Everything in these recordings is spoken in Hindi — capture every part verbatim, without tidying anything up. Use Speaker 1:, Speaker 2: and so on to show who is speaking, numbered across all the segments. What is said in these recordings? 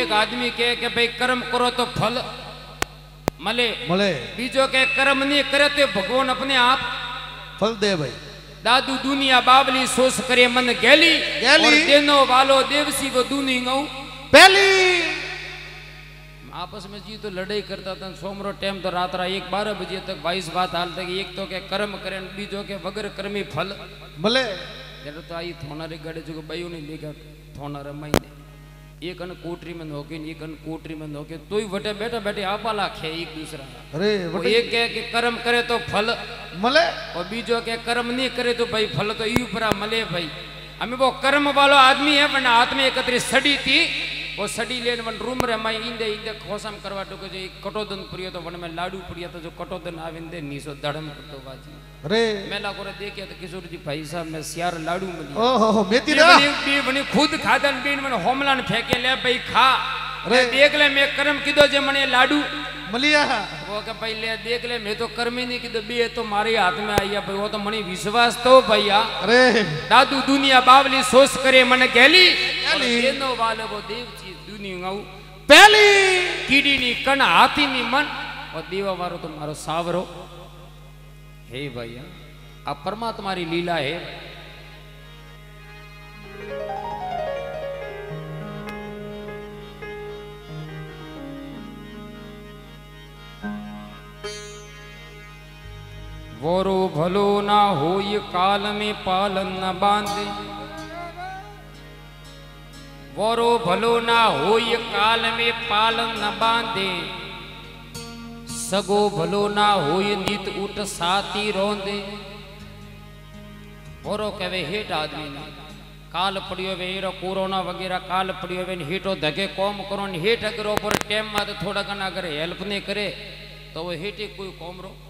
Speaker 1: एक आदमी कहे कि भाई कर्म करो तो फल मले
Speaker 2: मले,
Speaker 1: बीजो के कर्म नहीं करे तो भगवान अपने आप
Speaker 2: फल दे भाई।
Speaker 1: दादू दुनिया बाबली सोच करे मन गैली,
Speaker 2: गैली।
Speaker 1: और देनो वालो देवसी वो दूनी गऊ
Speaker 2: पहली।
Speaker 1: आपस में जी तो लड़ाई करता था। सोमरो टाइम तो रात रा एक बारह बजे तक बाईस बात हाल तक एक तो के कर्म करे बीजो के वगर कर्मी फल
Speaker 2: मले।
Speaker 1: जरा तो आई थोना रे गड़े जो बाई ने लेकर थोना रे महीने एक अन कोटरी में नोके एक अन कोटरी में नोके तो ही वटे बैठे बैठे आपा लाखे एक दूसरा।
Speaker 2: अरे
Speaker 1: वो एक कहे कि कर्म करे तो फल
Speaker 2: मले,
Speaker 1: और बीजो के कर्म नहीं करे तो भाई फल तो यू परा मले भाई। हमें वो कर्म वालो आदमी है वरना हाथ में एकत्रित सड़ी थी वो सड़ी लेन वन रूम रे माई इंदे इंदे खोसम करवा तो जो कटोदन प्रिय तो वन में लाडू प्रिय तो जो कटोदन आविंदे नीसो धड़म करतो बाजी।
Speaker 2: अरे
Speaker 1: मेला को देखे तो किशोर जी भाई साहब मैं सियार लाडू मिली
Speaker 2: ओहो मेती रा
Speaker 1: बी बनी खुद खादन बीन मन होमलान फेंके ले भाई खा।
Speaker 2: अरे
Speaker 1: देख ले मैं कर्म किदो जे मने लाडू
Speaker 2: मलिया।
Speaker 1: वो के भाई ले देख ले मैं तो कर्म ही नहीं किदो बी तो मारे हाथ में आया भाई वो तो मनी विश्वास तो भैया।
Speaker 2: अरे
Speaker 1: दादू दुनिया बावली सोच करे मन गैली,
Speaker 2: गैली।
Speaker 1: देनो वाले वो देव चीज दुनिया गाऊ
Speaker 2: पहली।
Speaker 1: कीड़ी नी कण हाथी नी मन और देवा मारो तो मारो सावरो। हे भैया अब परमात्मा री लीला है। वोरो भलो ना होय काल में पालन न बांधे, वोरो भलो ना होय काल में पालन न बांधे, सगो भलो ना होय नित उठ साथी रोंदे। वोरो कहे हेठ आदमी ना काल पड़ियो वे कोरोना वगैरह काल पड़ियो वे हेठो धके कौम करो हेठ अगर ऊपर टाइम में तो थोड़ा घना करे हेल्प नहीं करे तो वो हेठे कोई कौम रो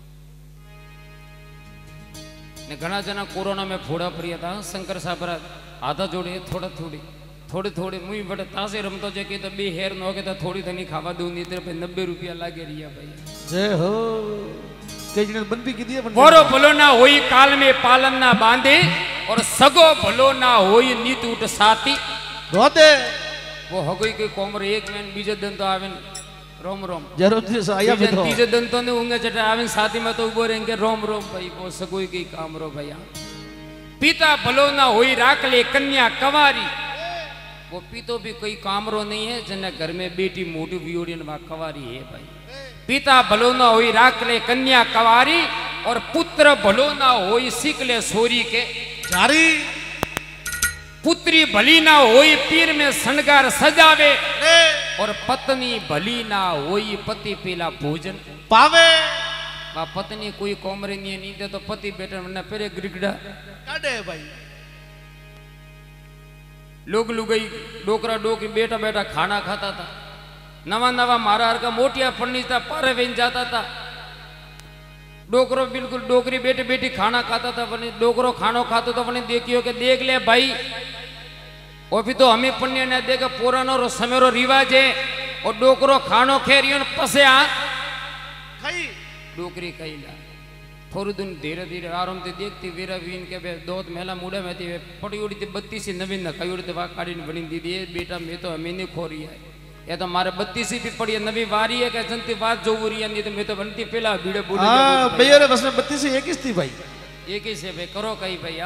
Speaker 1: ने घना जना कोरोना में फोड़ा प्रिय था शंकर साहब आधा जोड़े थोड़ा थोड़ी थोड़ी थोड़ी मुई बड़े तासे रमतो जे के तो बे हेर न होके तो थोड़ी थनी खावा दूं नहीं तेरे पे नब्बे रुपया लागे रिया भाई।
Speaker 2: जय हो के जिने बंदी की दिया
Speaker 1: वोरो भलो ना होई काल में पालन ना बांधे और सगो भलो ना होई नीत उठ साथी
Speaker 2: रोते।
Speaker 1: वो हगोई के कोमर एक में बीजे दिन तो आवेन रोम रोम
Speaker 2: जरूर से आया भी तो
Speaker 1: तीजे दिन तो ने उंगे चटा आवेन साथी में तो उबो रहेंगे रोम रोम भाई वो सगोई की काम रो भैया। पिता भलो ना होई राख ले कन्या कवारी, वो पीतो भी कोई कामरो नहीं है जने घर में बेटी मोटी वियोड़ियन वा कवारी है भाई। पिता भलो ना होई राख ले कन्या कवारी और पुत्र भलो ना होई सीख ले सोरी के
Speaker 2: जारी।
Speaker 1: पुत्री भली ना होई पीर में शणगार सजावे और पत्नी भली ना होई पति पीला भोजन
Speaker 2: पावे।
Speaker 1: वा पत्नी कोई कोमरे नहीं नहीं दे तो पति बेटा ने पेरे गिरगड़ा
Speaker 2: काटे भाई।
Speaker 1: लोग लुगई डोकरा डोक बेटा बेटा खाना खाता था नवा नवा मारा हर का मोटिया फर्नीच था पारे वेन जाता था डोकरो बिल्कुल डोकरी बेटे बेटी खाना खाता था बनी डोकरो खानो खातो तो बनी देखियो के देख ले भाई वो भी तो हमें पुण्य ने देगा पुरानो रो समेरो रिवाज है और डोकरो खानो खेरियो पसे आ
Speaker 2: खाई
Speaker 1: डोकरी कई ला थोड़ी दिन धीरे धीरे आराम से देखती वीरा वीन के बे दो मेला मुड़े में थी पड़ी उड़ी थी बत्तीस ही नवीन न कई उड़ी थी वहाँ काड़ी बनी दीदी है बेटा मैं तो हमें नहीं खो रही है या तो हमारे बत्तीस ही भी पड़ी है नवी वारी है क्या जनती बात जो बुरी है नहीं तो मैं तो बनती पहला भीड़े बोले
Speaker 2: हाँ भैया रे बस में बत्तीस ही एक ही थी भाई
Speaker 1: एक ही से भाई करो कहीं भैया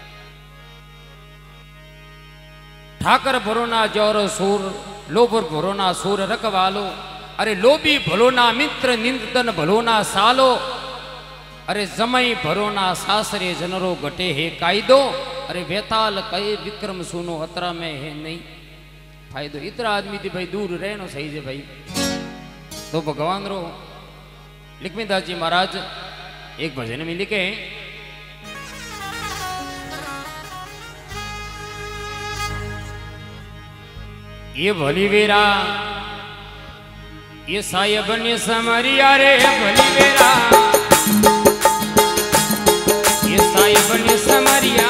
Speaker 1: ठाकर भरोना जोर सूर लोभर भरोना सूर रखवालो अरे लोभी भलोना मित्र निंदन भलोना सालो अरे जमई भरोना सासरे जनरो गटे है कायदो अरे वेताल कहे विक्रम सुनो अतरा में है नहीं फायदो इतना आदमी थी भाई दूर रहनो सही है भाई। तो भगवान रो लक्ष्मीदास जी महाराज एक भजन में लिखे ये भली वेरा ये साहेब ने समरिया रे भली वेरा ये साहेब ने समरिया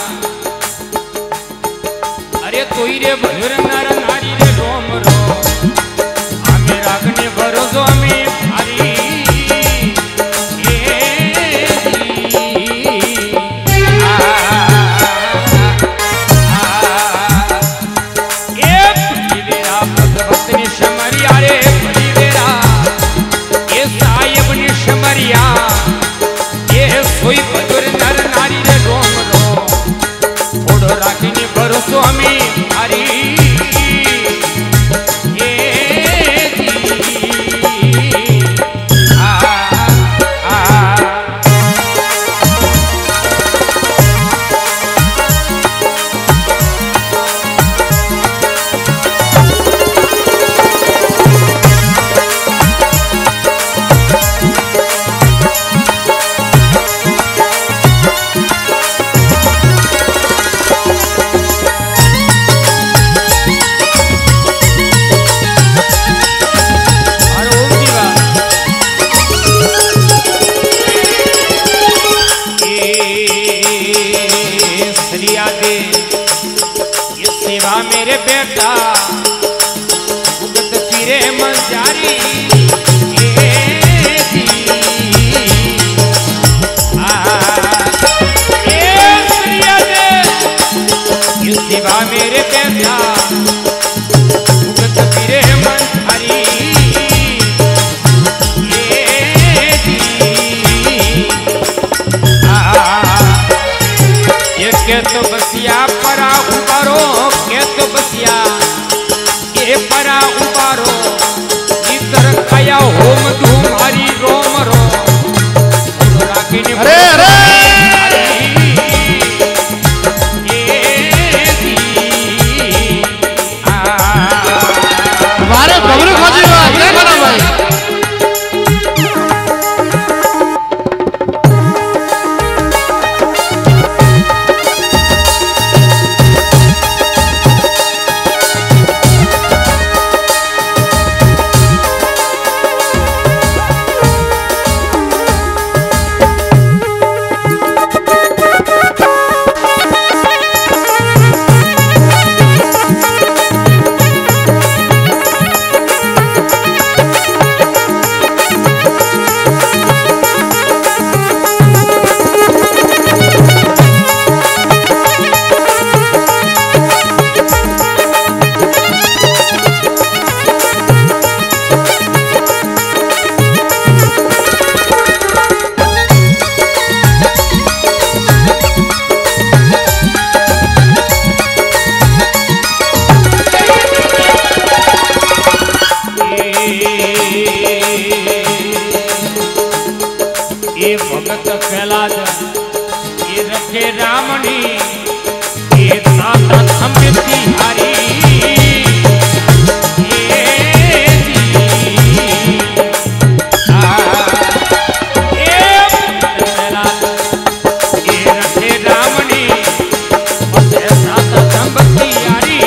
Speaker 1: अरे तोई रे भलोर नर नारी रे रोम रो आगे रागने भरोसो में भारी ए भली वेरा भरोसो हमें हरी मेरे बेटा उगत फिरे मंजारी शिवा मेरे बेटा उगत फिरे मंजारी ये के तो बसिया परा उबारो के तो बसिया ये परा उबारो इतर काया होम धूम हरी रोम रो
Speaker 2: अरे अरे हमारे बबरू खोजी क्या करो भाई ये भगत फैला ये रखे रामनी ये दाता समृद्धि हारी ये फैला ये रखे रामनी दाता समृद्धि हारी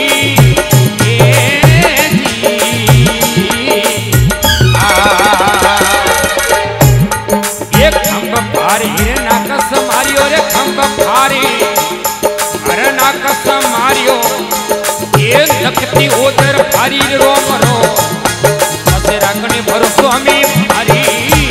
Speaker 2: मारियो रे खंभ भारी हर नाकस मारियो ये लखती ओदर भारी रोम रो असे राखने भरोसो हमें भारी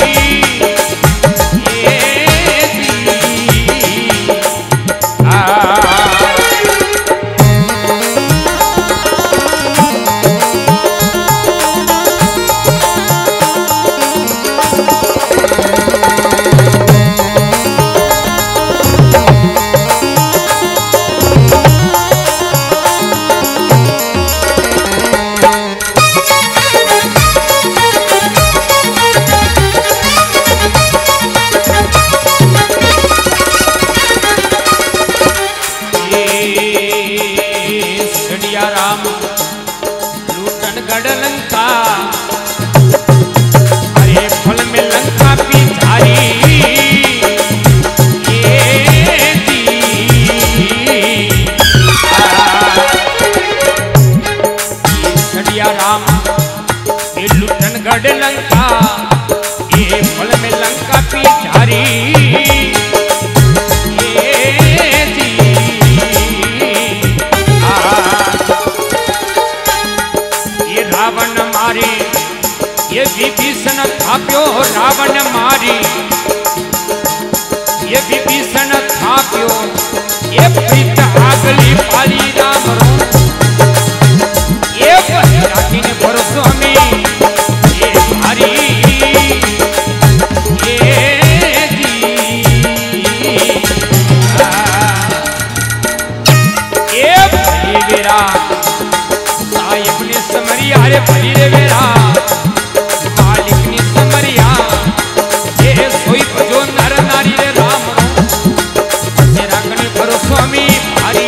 Speaker 2: राम लूटन गढ़ लंका अरे फल में लंका पिछारी सड़िया राम ये लूटन गढ़ लंका ये फल में लंका पिछारी रावण मारी ये विभीषण थाप्यो रावण मारी ये विभीषण थाप्यो ये प्रीत आगली पाली राम रो ये राखी ने भरोसो हमें ये भारी ये दी ये रे भली रे वेरा मालिक नी समरिया ये सोई भजो नर नारी रे राम रो राखने भरो स्वामी हरी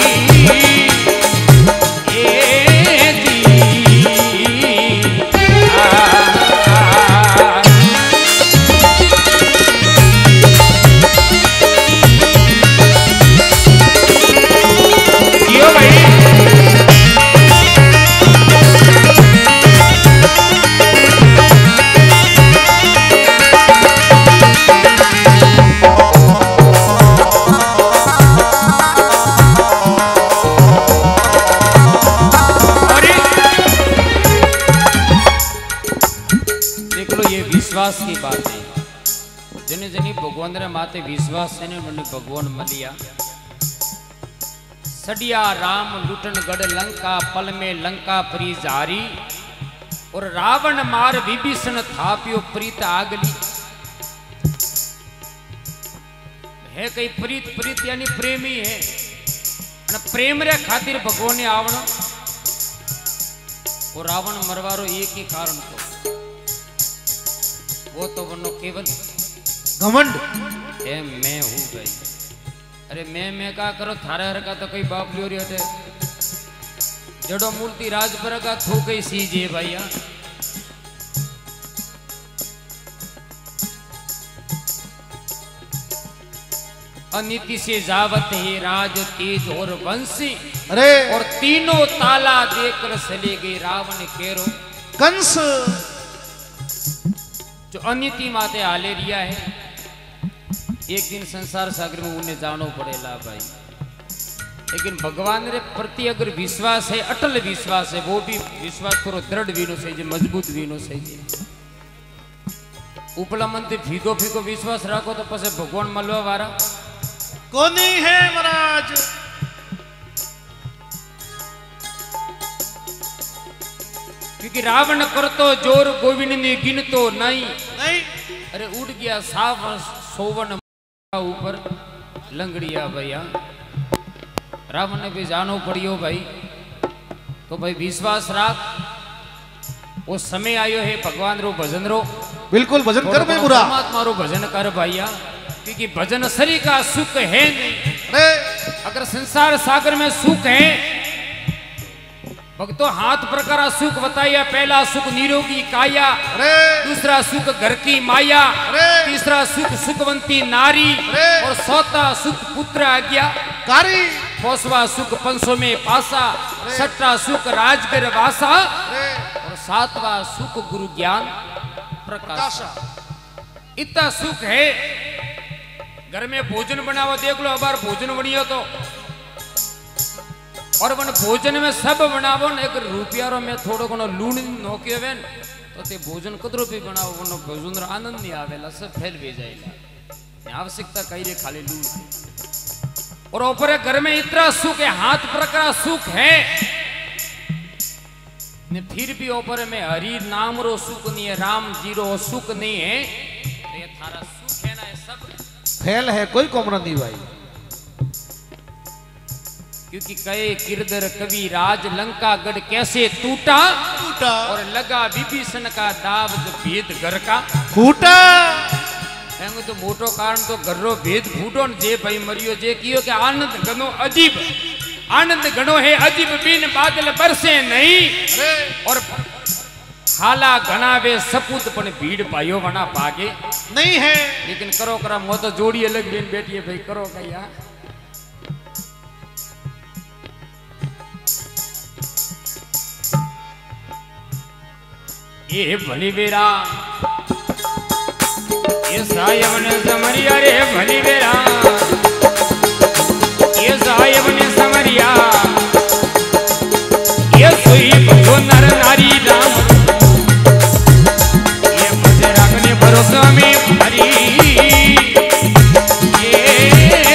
Speaker 1: विश्वास की बात है जने जनी भगवान रे माते विश्वास है ने मने भगवान मलिया सडिया राम लुटन गढ़ लंका पल में लंका परी जारी और रावण मार विभीषण थापियो प्रीत आगली है कई प्रीत प्रीत यानी प्रेमी है અને प्रेम रे खातिर भगवान ने आवण और रावण मरवारो एक ही कारण तो वो तो बनो केवल
Speaker 3: घमंड
Speaker 1: ए मैं हूँ भाई। अरे मैं मैं का करो थारे हर का तो कोई बाप लियो रे हटे जड़ो मूर्ति राज पर का थो गई सीजे भैया अनिति से जावत है राज तेज और वंशी
Speaker 3: अरे
Speaker 1: और तीनों ताला देकर चले गए रावण केरो
Speaker 3: कंस
Speaker 1: जो अनिति माते हाले रिया है एक दिन संसार सागर में उन्हें जानो पड़ेला भाई। लेकिन भगवान रे प्रति अगर विश्वास है अटल विश्वास है वो भी विश्वास थोड़ा दृढ़ वीनो से मजबूत वीनो से उपला मन ते फीको फीको विश्वास रखो तो पसे भगवान मलवा वारा
Speaker 3: कोनी है महाराज।
Speaker 1: क्योंकि रावण करतो जोर गोविंद ने गिनतो नहीं
Speaker 3: नहीं
Speaker 1: अरे उड़ गया साफ सोवन ऊपर लंगड़िया भैया रावण ने भी जानो पड़ियो भाई तो भाई विश्वास राख वो समय आयो है भगवान रो भजन रो
Speaker 3: बिल्कुल भजन कर में बुरा
Speaker 1: परमात्मा रो भजन कर भैया क्योंकि भजन शरीर का सुख है नहीं।
Speaker 3: अरे
Speaker 1: अगर संसार सागर में सुख है भक्तों हाथ प्रकार सुख बताया पहला सुख निरोगी काया दूसरा सुख घर की माया तीसरा सुख सुखवंती नारी और चौथा सुख पुत्र आज्ञा
Speaker 3: कारी
Speaker 1: पांचवा सुख पंसों में पासा छठा सुख राजगर वासा और सातवां सुख गुरु ज्ञान प्रकाश। इतना सुख है घर में भोजन बनावा देख लो अबार भोजन बनियो तो और वन भोजन में सब बनावो ने एक रुपयारो में थोड़ो कोनो लूण नोक्यो वेन तो ते भोजन कदरो भी बनावो वनो भोजन रो आनंद नहीं आवेला सब फेल वे जाएला आवश्यकता कई रे खाली लूण और ऊपर घर में इतना सुख है हाथ प्रकार सुख है ने फिर भी ऊपर में हरि नाम रो सुख नहीं है राम जी रो सुख नहीं है तो ये थारा सुख है ना ये सब
Speaker 3: फेल है कोई कोमरा नहीं भाई।
Speaker 1: क्योंकि कहे किरदर कवि राज लंका गढ़ कैसे टूटा
Speaker 3: टूटा
Speaker 1: और लगा विभीषण का दाव जो भेद घर का
Speaker 3: फूटा
Speaker 1: तो मोटो कारण तो घर रो भेद फूटो न जे भाई मरियो जे कियो के आनंद घनो अजीब आनंद घनो है अजीब बिन बादल बरसे नहीं और हाला घना वे सपूत पण भीड़ पायो वना भागे
Speaker 3: नहीं है।
Speaker 1: लेकिन करो करा मो तो जोड़ी अलग बेन बैठी है भाई करो कया ये भली बेरा ये सायवन समरिया रे भली बेरा ये सायवन समरिया ये सोई भगो नर नारी राम ये भजे राखने भरोसा में हरी ये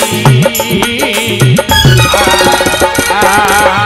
Speaker 1: दी आ, आ,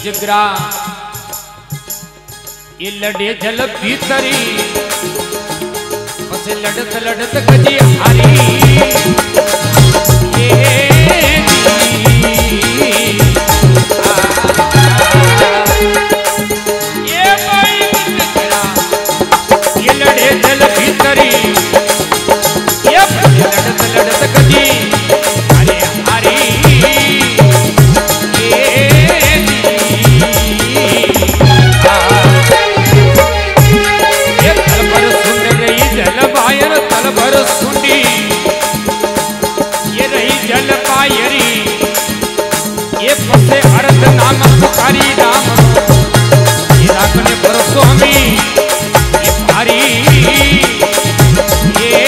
Speaker 1: गजगरा ये लड़े जल भीतरी बस लड़त लड़त गजी हारी ये ये भाई गजगरा ये लड़े जल भीतरी ये लड़त लड़त गजी हारी हारी सुंडी ये रही जल पायरी ये फसे अर्थ नाम पुकारी राम ये राखने भरोसो हमें ये भारी ये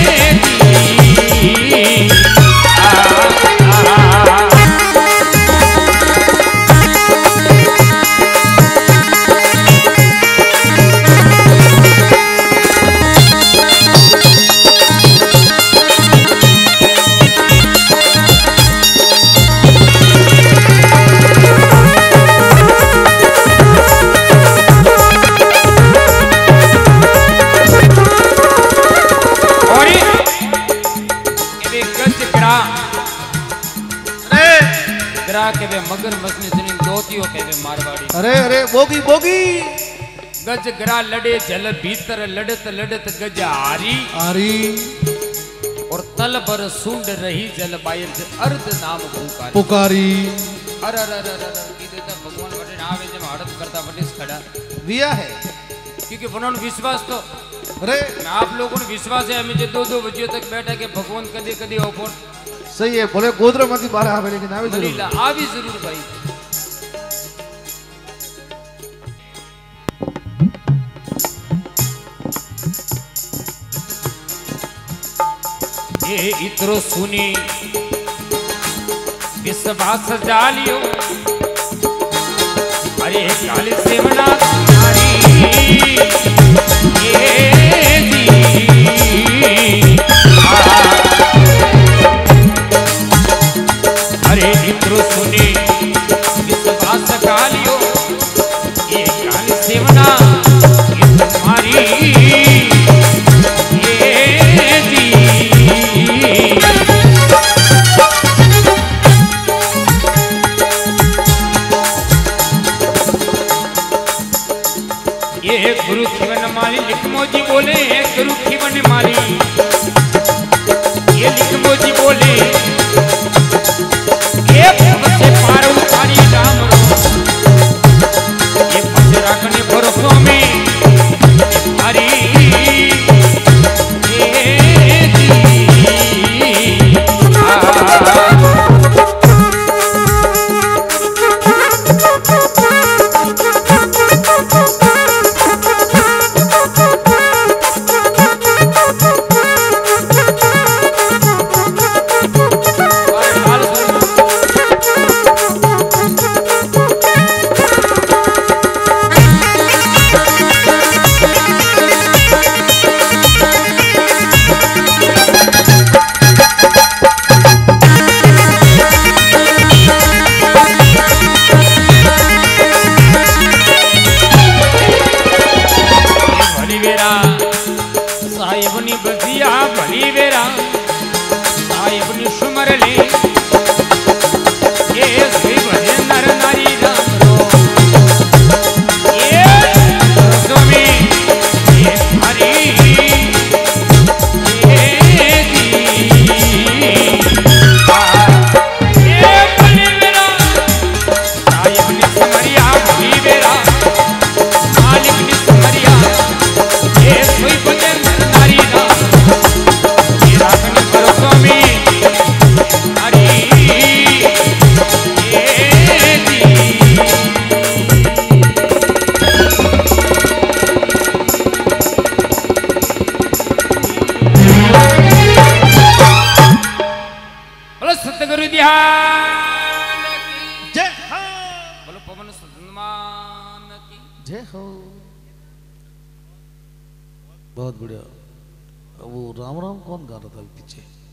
Speaker 1: के वे मगर मसनी सुनी दोतियों के वे मारवाड़ी
Speaker 3: अरे अरे बोगी बोगी
Speaker 1: गज गरा लड़े जल भीतर लड़त लड़त गज हारी
Speaker 3: आरी
Speaker 1: और तल पर सुंड रही जल बायर से अर्ध नाम पुकारी
Speaker 3: पुकारी
Speaker 1: अरे अरे अरे अरे कीधे तो भगवान वटे ना आवे जब हड़त करता वटिस खड़ा
Speaker 3: विया है
Speaker 1: क्योंकि उन्होंने विश्वास तो
Speaker 3: अरे
Speaker 1: मैं आप लोगों ने विश्वास है हमें जो दो दो बजे तक बैठा के भगवान कदी कदी ओपन
Speaker 3: सही है बोले गोदर मती बारह आवे लेकिन आवे जरूर
Speaker 1: आवी जरूर भाई ये इतरो सुनी विश्वास जालियो अरे काली सेवना नारी ये दी अरे इतरो सुनी विश्वास कालियो ये काली सेवना ये तुम्हारी ये दी ये गुरु खिवन माली लिखमोजी बोले गुरु खिवन माली ये लिखमोजी बोले ये से पार उतारी राम रो ये पसे राखने भरोसों में हरी ये दी साहिबनी बजिया भली वेरा साहिबनी सुमर ले ये श्री भजे नर नारी राम रो ये स्वामी ये हरि ये दी ये भली वेरा साहिबनी सुमरिया भली वेरा मालिकनी सुमरिया ये कोई भजे सतगुरु ध्यान
Speaker 3: जय हो
Speaker 1: बोलो पवन सन्मान की
Speaker 3: जय हो बहुत बढ़िया। वो राम राम कौन गा रहा था पीछे?